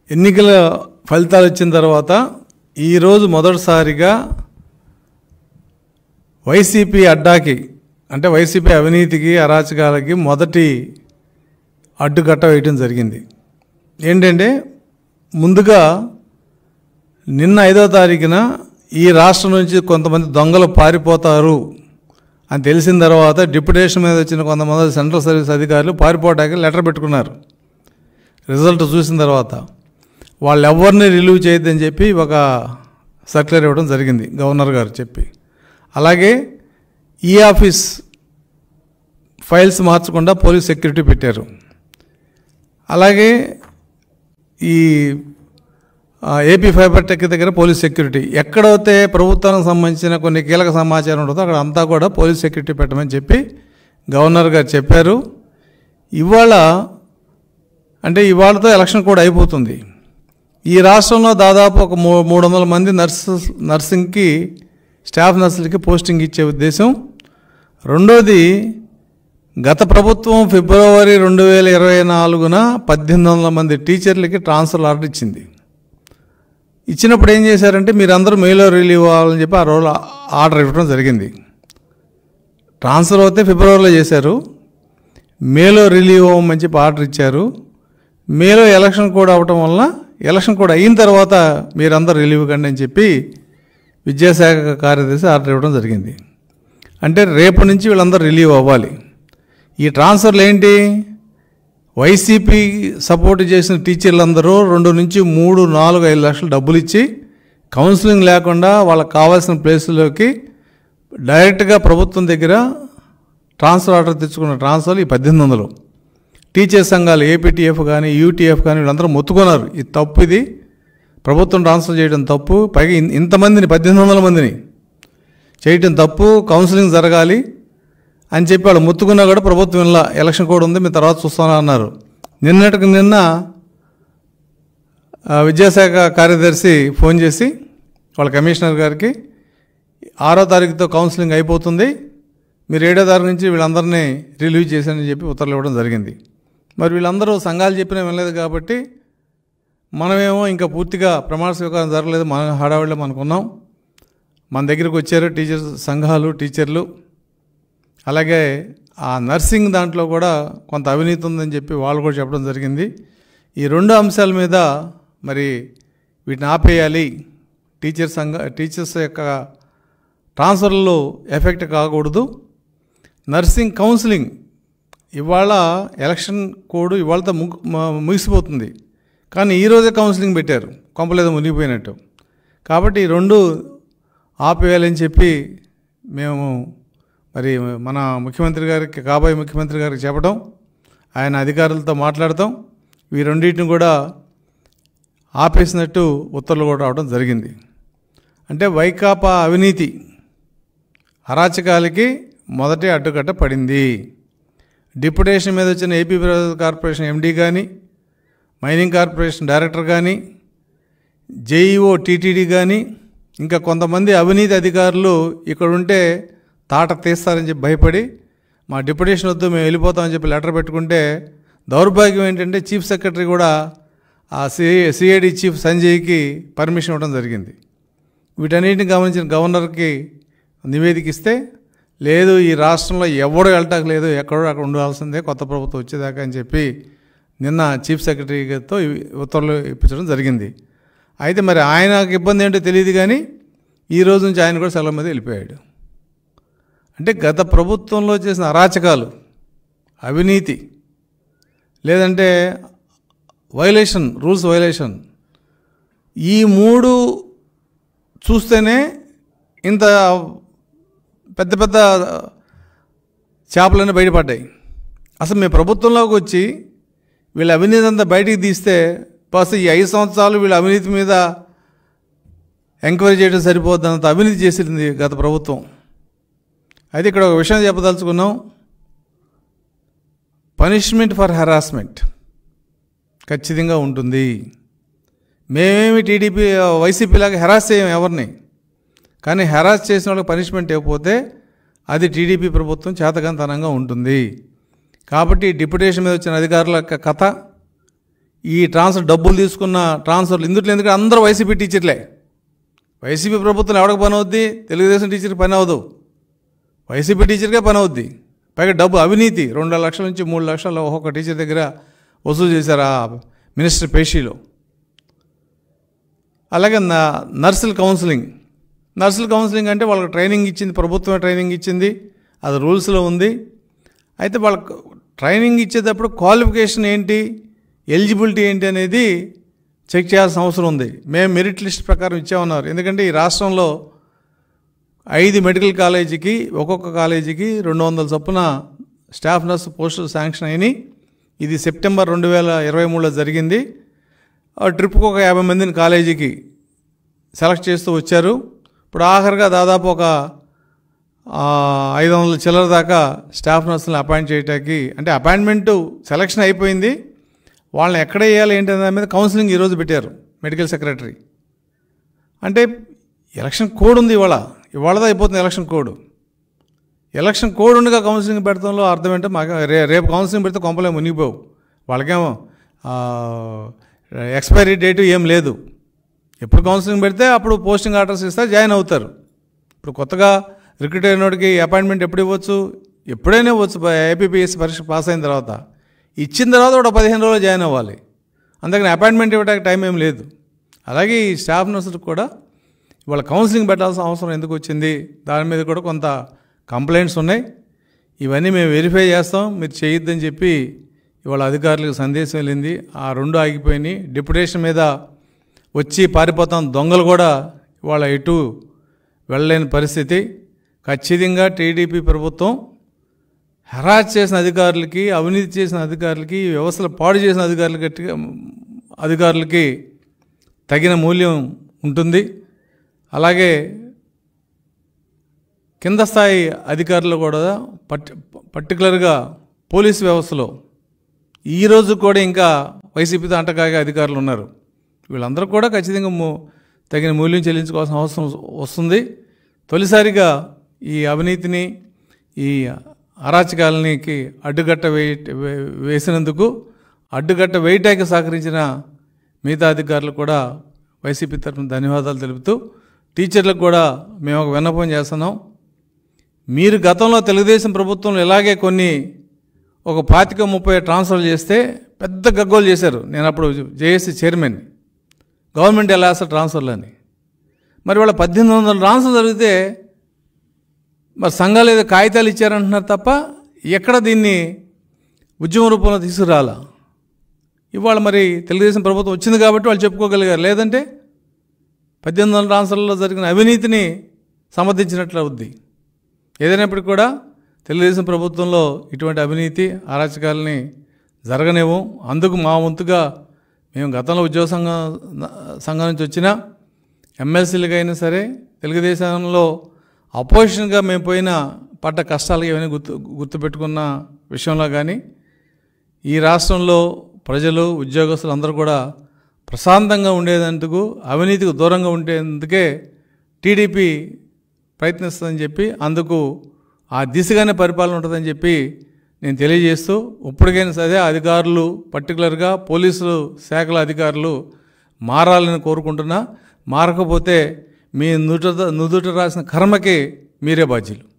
ఎన్నికల ఫలితాలు వచ్చిన తర్వాత ఈరోజు మొదటిసారిగా వైసీపీ అడ్డాకి అంటే వైసీపీ అవినీతికి అరాచకాలకి మొదటి అడ్డుకట్ట వేయటం జరిగింది. ఏంటంటే ముందుగా నిన్న 5వ తారీఖున ఈ రాష్ట్రం నుంచి కొంతమంది దొంగలు పారిపోతారు అని తెలిసిన తర్వాత డిప్యుటేషన్ మీద వచ్చిన కొంతమంది సెంట్రల్ సర్వీస్ అధికారులు పారిపోవడానికి లెటర్ పెట్టుకున్నారు. రిజల్ట్ చూసిన తర్వాత వాళ్ళు ఎవరిని రిలీవ్ చేయొద్దని చెప్పి ఒక సర్క్యులర్ ఇవ్వడం జరిగింది గవర్నర్ గారు చెప్పి. అలాగే ఈ ఆఫీస్ ఫైల్స్ మార్చకుండా పోలీస్ సెక్యూరిటీ పెట్టారు. అలాగే ఈ ఏపీ ఫైబర్ టెక్ దగ్గర పోలీస్ సెక్యూరిటీ, ఎక్కడైతే ప్రభుత్వానికి సంబంధించిన కొన్ని కీలక సమాచారం ఉంటుందో అక్కడ అంతా కూడా పోలీస్ సెక్యూరిటీ పెట్టమని చెప్పి గవర్నర్ గారు చెప్పారు. ఇవాళతో ఎలక్షన్ కూడా అయిపోతుంది. ఈ రాష్ట్రంలో దాదాపు ఒక 300 మంది నర్సింగ్కి స్టాఫ్ నర్సులకి పోస్టింగ్ ఇచ్చే ఉద్దేశం. రెండోది, గత ప్రభుత్వం ఫిబ్రవరి 2024న 1800 మంది టీచర్లకి ట్రాన్స్ఫర్ ఆర్డర్ ఇచ్చింది. ఇచ్చినప్పుడు ఏం చేశారంటే మీరందరూ మేలో రిలీవ్ అవ్వాలని చెప్పి ఆ రోజు ఆర్డర్ ఇవ్వడం జరిగింది. ట్రాన్స్ఫర్ అయితే ఫిబ్రవరిలో చేశారు, మేలో రిలీవ్ అవ్వమని చెప్పి ఆర్డర్ ఇచ్చారు. మేలో ఎలక్షన్ కోడ్ అవ్వటం వలన ఎలక్షన్ కోడ్ అయిన తర్వాత మీరందరూ రిలీవ్ కండి అని చెప్పి విద్యాశాఖ కార్యదర్శి ఆర్డర్ ఇవ్వడం జరిగింది. అంటే రేపు నుంచి వీళ్ళందరూ రిలీవ్ అవ్వాలి. ఈ ట్రాన్స్ఫర్లు ఏంటి? వైసీపీ సపోర్ట్ చేసిన టీచర్లందరూ 2 నుంచి 3, 4, 5 లక్షలు డబ్బులు ఇచ్చి కౌన్సిలింగ్ లేకుండా వాళ్ళకి కావాల్సిన ప్లేసుల్లోకి డైరెక్ట్గా ప్రభుత్వం దగ్గర ట్రాన్స్ఫర్ ఆర్డర్ తెచ్చుకున్న ట్రాన్స్ఫర్లు ఈ 1800. టీచర్ సంఘాలు ఏపీటీఎఫ్ కానీ యూటీఎఫ్ కానీ వీళ్ళందరూ మొత్తుకున్నారు, ఇది తప్పు, ఇది ప్రభుత్వం ట్రాన్స్ఫర్ చేయడం తప్పు, పైగా ఇంతమందిని 1800 మందిని చేయటం తప్పు, కౌన్సిలింగ్ జరగాలి అని చెప్పి వాళ్ళు మొత్తుకున్నా కూడా ప్రభుత్వం ఇలా ఎలక్షన్ కోడ్ ఉంది మేము తర్వాత చూస్తామని అన్నారు. నిన్న విద్యాశాఖ కార్యదర్శి ఫోన్ చేసి వాళ్ళ కమిషనర్ గారికి 6వ తారీఖుతో కౌన్సిలింగ్ అయిపోతుంది, మీరు 7వ తారీఖు నుంచి వీళ్ళందరినీ రిలీవ్ చేశారని చెప్పి ఉత్తర్వులు ఇవ్వడం జరిగింది. మరి వీళ్ళందరూ సంఘాలు చెప్పినా వినలేదు కాబట్టి మనమేమో ఇంకా పూర్తిగా ప్రమాణ స్వీకారం జరగలేదు, మన హడావిడిలో మనకున్నాం. మన దగ్గరికి వచ్చారు టీచర్స్ సంఘాలు, టీచర్లు. అలాగే ఆ నర్సింగ్ దాంట్లో కూడా కొంత అవినీతి ఉందని చెప్పి వాళ్ళు కూడా చెప్పడం జరిగింది. ఈ 2 అంశాల మీద మరి వీటిని ఆపేయాలి, టీచర్స్ యొక్క ట్రాన్స్ఫర్లో ఎఫెక్ట్ కాకూడదు. నర్సింగ్ కౌన్సిలింగ్ ఇవాళ ఎలక్షన్ కోడ్ ఇవాళతో ముగిసిపోతుంది, కానీ ఈరోజే కౌన్సిలింగ్ పెట్టారు, కొంపలేదో మునిగిపోయినట్టు. కాబట్టి ఈ 2 ఆపేయాలని చెప్పి మేము మరి మన ముఖ్యమంత్రి గారికి, కాబోయే ముఖ్యమంత్రి గారికి చెప్పడం, ఆయన అధికారులతో మాట్లాడతాం, ఈ రెండింటిని కూడా ఆపేసినట్టు ఉత్తర్వులు కూడా రావడం జరిగింది. అంటే వైకాపా అవినీతి అరాచకాలకి మొదటి అడ్డుకట్ట పడింది. డిప్యుటేషన్ మీద వచ్చిన ఏపీ కార్పొరేషన్ ఎండీ కానీ, మైనింగ్ కార్పొరేషన్ డైరెక్టర్ కానీ, జేఈఓ టీటీడీ కానీ, ఇంకా కొంతమంది అవినీతి అధికారులు ఇక్కడ ఉంటే తాట తీస్తారని చెప్పి భయపడి మా డిప్యుటేషన్ వద్దు మేము వెళ్ళిపోతామని చెప్పి లెటర్ పెట్టుకుంటే, దౌర్భాగ్యం ఏంటంటే చీఫ్ సెక్రటరీ కూడా ఆ సిఐడి చీఫ్ సంజయ్కి పర్మిషన్ ఇవ్వడం జరిగింది. వీటన్నిటిని గమనించిన గవర్నర్కి నివేదిక ఇస్తే, లేదు ఈ రాష్ట్రంలో ఎవడో వెళ్ళటానికి లేదు, ఎక్కడో అక్కడ ఉండాల్సిందే కొత్త ప్రభుత్వం వచ్చేదాకా అని చెప్పి నిన్న చీఫ్ సెక్రటరీతో ఉత్తర్వులు ఇప్పించడం జరిగింది. అయితే మరి ఆయనకు ఇబ్బంది ఏంటో తెలియదు, కానీ ఈ రోజు నుంచి ఆయన కూడా సెలవు మీద వెళ్ళిపోయాడు. అంటే గత ప్రభుత్వంలో చేసిన అరాచకాలు, అవినీతి, లేదంటే వైలేషన్, రూల్స్ వైలేషన్, ఈ 3 చూస్తేనే ఇంత పెద్ద పెద్ద చేపలన్నీ బయటపడ్డాయి. అసలు మీ ప్రభుత్వంలోకి వచ్చి వీళ్ళ అవినీతి అంతా బయటికి తీస్తే ఫస్ట్ ఈ 5 సంవత్సరాలు వీళ్ళ అవినీతి మీద ఎంక్వైరీ చేయడం సరిపోద్దంత అవినీతి చేసింది గత ప్రభుత్వం. అయితే ఇక్కడ ఒక విషయం చెప్పదలుచుకున్నాం, పనిష్మెంట్ ఫర్ హెరాస్మెంట్ ఖచ్చితంగా ఉంటుంది. మేమేమి టీడీపీ వైసీపీలాగా హెరాస్ చేయం ఎవరిని, కానీ హెరాస్ చేసిన వాళ్ళకి పనిష్మెంట్ ఇవ్వకపోతే అది టీడీపీ ప్రభుత్వం చేతకంతనంగా ఉంటుంది. కాబట్టి డిప్యుటేషన్ మీద వచ్చిన అధికారుల కథ, ఈ డబ్బులు తీసుకున్న ట్రాన్స్ఫర్లు ఇందుట్లో ఎందుకంటే అందరూ వైసీపీ టీచర్లే. వైసీపీ ప్రభుత్వం ఎవరికి పని అవుద్ది? తెలుగుదేశం టీచర్కి పని అవ్వదు, వైసీపీ టీచర్కే పని అవుద్ది. పైగా డబ్బు అవినీతి 2 లక్షల నుంచి 3 లక్షలు ఒక్కొక్క టీచర్ దగ్గర వసూలు చేశారు ఆ మినిస్టర్ పేషీలో. అలాగే నర్సుల కౌన్సిలింగ్ అంటే వాళ్ళకి ట్రైనింగ్ ఇచ్చింది, ప్రభుత్వమే ట్రైనింగ్ ఇచ్చింది, అది రూల్స్లో ఉంది. అయితే వాళ్ళకు ట్రైనింగ్ ఇచ్చేటప్పుడు క్వాలిఫికేషన్ ఏంటి, ఎలిజిబిలిటీ ఏంటి అనేది చెక్ చేయాల్సిన అవసరం ఉంది. మేము మెరిట్ లిస్ట్ ప్రకారం ఇచ్చామన్నారు. ఎందుకంటే ఈ రాష్ట్రంలో 5 మెడికల్ కాలేజీకి ఒక్కొక్క కాలేజీకి 200 చొప్పున స్టాఫ్ నర్స్ పోస్టులు శాంక్షన్ అయినాయి. ఇది సెప్టెంబర్ 2023లో జరిగింది. ట్రిప్కి ఒక 50 మందిని కాలేజీకి సెలెక్ట్ చేస్తూ వచ్చారు. ఇప్పుడు ఆఖరిగా దాదాపు ఒక 500 చిల్లర దాకా స్టాఫ్ నర్సులను అపాయింట్ చేయడానికి, అంటే అపాయింట్మెంటు సెలక్షన్ అయిపోయింది, వాళ్ళని ఎక్కడ వేయాలి ఏంటి అనే దాని మీద కౌన్సిలింగ్ ఈరోజు పెట్టారు మెడికల్ సెక్రటరీ. అంటే ఎలక్షన్ కోడ్ ఉంది, ఇవాళదా అయిపోతుంది ఎలక్షన్ కోడ్ ఉండగా కౌన్సిలింగ్ పెడతంలో అర్థం ఏంటో మాకు రేపు కౌన్సిలింగ్ పెడితే కొంపలే మునిగిపోవు. వాళ్ళకేమో ఎక్స్పైరీ డేటు ఏం లేదు. ఎప్పుడు కౌన్సిలింగ్ పెడితే అప్పుడు పోస్టింగ్ ఆర్డర్స్ ఇస్తే జాయిన్ అవుతారు. ఇప్పుడు కొత్తగా రిక్రూట్ అయినోడికి అపాయింట్మెంట్ ఎప్పుడు ఇవ్వచ్చు? ఎప్పుడైనా ఇవ్వచ్చు. ఏపీపీఎస్సీ పరీక్ష పాస్ అయిన తర్వాత ఇచ్చిన తర్వాత ఒక 15 రోజులు జాయిన్ అవ్వాలి. అందుకని అపాయింట్మెంట్ ఇవ్వడానికి టైం ఏం లేదు. అలాగే ఈ స్టాఫ్ నర్సులకు కూడా ఇవాళ కౌన్సిలింగ్ పెట్టాల్సిన అవసరం ఎందుకు వచ్చింది, దాని మీద కూడా కొంత కంప్లైంట్స్ ఉన్నాయి. ఇవన్నీ మేము వెరిఫై చేస్తాం, మీరు చేయొద్దని చెప్పి ఇవాళ అధికారులకు సందేశం వెళ్ళింది. ఆ 2 ఆగిపోయినాయి. డిప్యుటేషన్ మీద వచ్చి పారిపోతాం దొంగలు కూడా ఇవాళ ఎటు వెళ్ళలేని పరిస్థితి. ఖచ్చితంగా టీడీపీ ప్రభుత్వం హెరాస్ చేసిన అధికారులకి, అవినీతి చేసిన అధికారులకి, వ్యవస్థలు పాడు చేసిన అధికారులకి తగిన మూల్యం ఉంటుంది. అలాగే కింద స్థాయి అధికారులు కూడా పర్టికులర్గా పోలీసు వ్యవస్థలో ఈరోజు కూడా ఇంకా వైసీపీతో అంటకాగే అధికారులు ఉన్నారు. వీళ్ళందరూ కూడా ఖచ్చితంగా తగిన మూల్యం చెల్లించుకోవాల్సిన అవసరం వస్తుంది. తొలిసారిగా ఈ అవినీతిని, ఈ అరాచకాలనికి అడ్డుకట్ట వేసినందుకు, అడ్డుకట్ట వేయటానికి సహకరించిన మిగతా అధికారులు కూడా వైసీపీ తరఫున ధన్యవాదాలు తెలుపుతూ, టీచర్లకు కూడా మేము ఒక విన్నపం చేస్తున్నాం. మీరు గతంలో తెలుగుదేశం ప్రభుత్వంలో ఇలాగే ఒక 25-30 ట్రాన్స్ఫర్లు చేస్తే పెద్ద గగ్గోలు చేశారు. నేను అప్పుడు జేఏసీ చైర్మన్. గవర్నమెంట్ ఎలా వేస్తారు ట్రాన్స్ఫర్లు అని. మరి వాళ్ళ 1800 ట్రాన్స్ఫర్ జరిగితే మరి సంఘాలు ఏదో కాగితాలు ఇచ్చారంటున్నారు తప్ప ఎక్కడ దీన్ని ఉద్యమ రూపంలో తీసుకురాలా. ఇవాళ మరి తెలుగుదేశం ప్రభుత్వం వచ్చింది కాబట్టి వాళ్ళు చెప్పుకోగలిగారు. లేదంటే 1800 ట్రాన్స్ఫర్లలో జరిగిన అవినీతిని సమర్థించినట్లు అవుద్ది. ఏదైనప్పటికీ కూడా తెలుగుదేశం ప్రభుత్వంలో ఇటువంటి అవినీతి, అరాచకాలని జరగనివ్వం. అందుకు మా వంతుగా మేము గతంలో ఉద్యోగ సంఘం నుంచి వచ్చిన ఎమ్మెల్సీలుగా అయినా సరే, తెలుగుదేశంలో అపోజిషన్గా మేము పడ్డ కష్టాలు ఇవన్నీ గుర్తుపెట్టుకున్న విషయంలో కానీ, ఈ రాష్ట్రంలో ప్రజలు, ఉద్యోగస్తులు అందరూ కూడా ప్రశాంతంగా ఉండేందుకు, అవినీతికి దూరంగా ఉండేందుకే టీడీపీ ప్రయత్నిస్తుందని చెప్పి, అందుకు ఆ దిశగానే పరిపాలన ఉంటుందని చెప్పి నేను తెలియజేస్తూ, ఇప్పటికైనా సరే అధికారులు, పర్టికులర్గా పోలీసులు శాఖల అధికారులు మారాలని కోరుకుంటున్నా. మారకపోతే మీ నుదుట రాసిన కర్మకి మీరే బాధ్యులు.